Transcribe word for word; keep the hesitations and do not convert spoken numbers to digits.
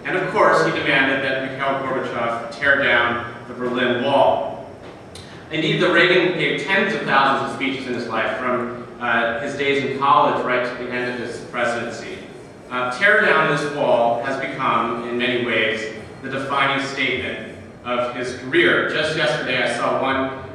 And of course, he demanded that Mikhail Gorbachev tear down the Berlin Wall. Indeed, the Reagan gave tens of thousands of speeches in his life, from uh, his days in college right to the end of his presidency. Uh, tear down this wall has become, in many ways, the defining statement of his career. Just yesterday, I saw one